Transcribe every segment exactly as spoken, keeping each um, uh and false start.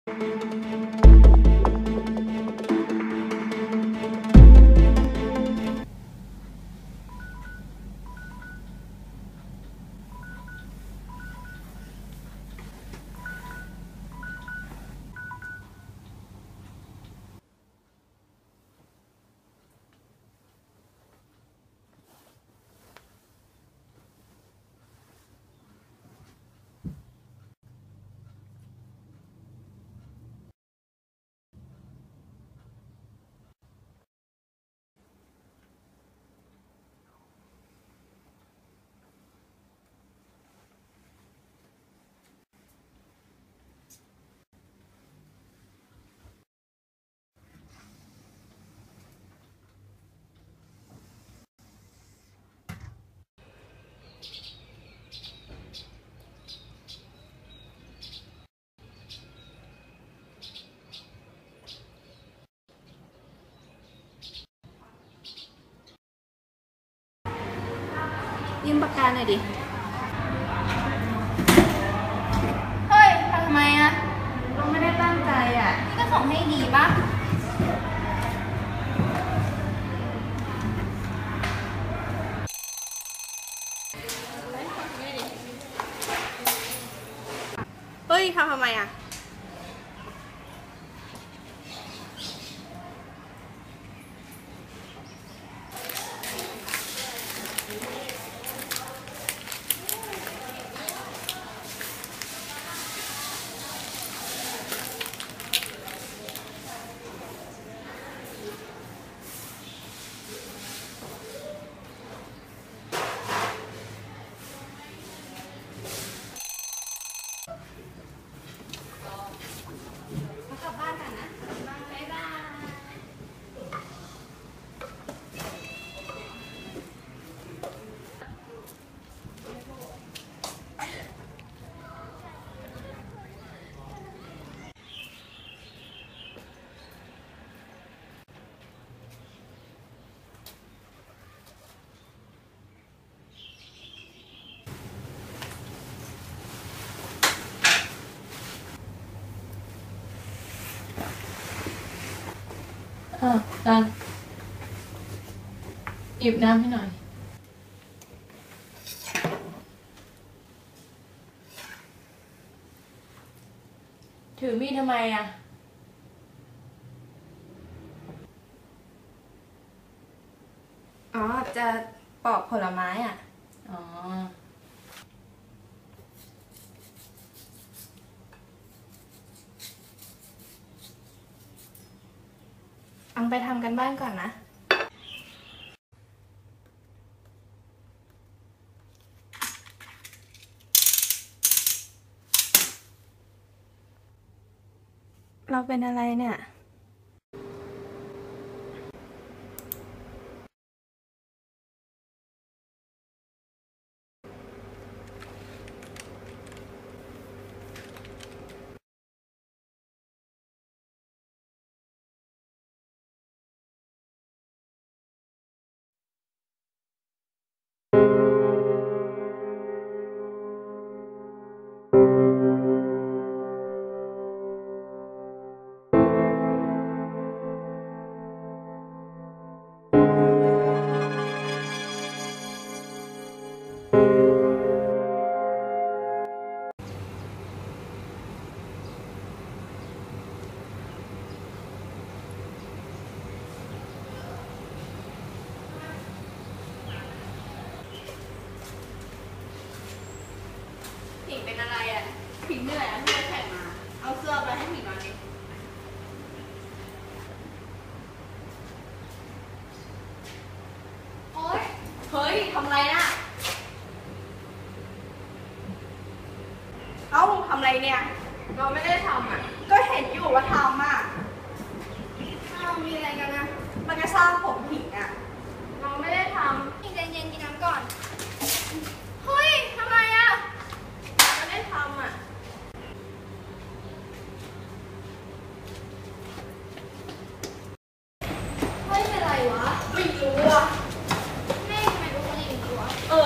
ยืมปากกาหน่อยดิเฮ้ยทำไมอะเราไม่ได้ตั้งใจอ่ะนี่ก็ส่งให้ดีปะเฮ้ยทำทำไมอ่ะอ่ะกันหยิบน้ำให้หน่อยถือมีดทำไมอ่ะอ๋อจะปอกผลไม้อ่ะอ๋ออังไปทำกันบ้านก่อนนะเราเป็นอะไรเนี่ยผิงเป็นอะไรอ่ะผิงเหนื่อยอ่ะที่ไปแข่งมาเอาเสื้อไปให้ผิงนอนดิโอ๊ยเฮ้ยทำไรน่ะเอ้าทำไรเนี่ยเราไม่ได้ทำอ่ะก็เห็นอยู่ว่าทำอ่ะอ้าวมีอะไรกันนะมันจะสร้างผมผิงอ่ะเราไม่ได้ทำใจเย็นกินน้ำก่อนเฮ้ยทำไมอะไม่ได้ทำอ่ะเฮ้ยเป็นไรวะไม่รู้อ่ะแม่ทำไมเป็นคนอย่างนี้วะเออ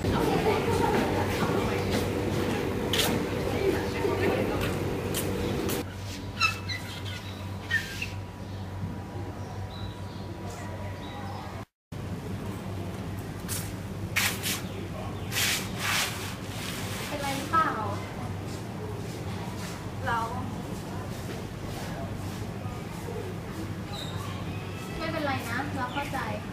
เป็นไรหรือเปล่าเราไม่เป็นไรนะ เราเข้าใจ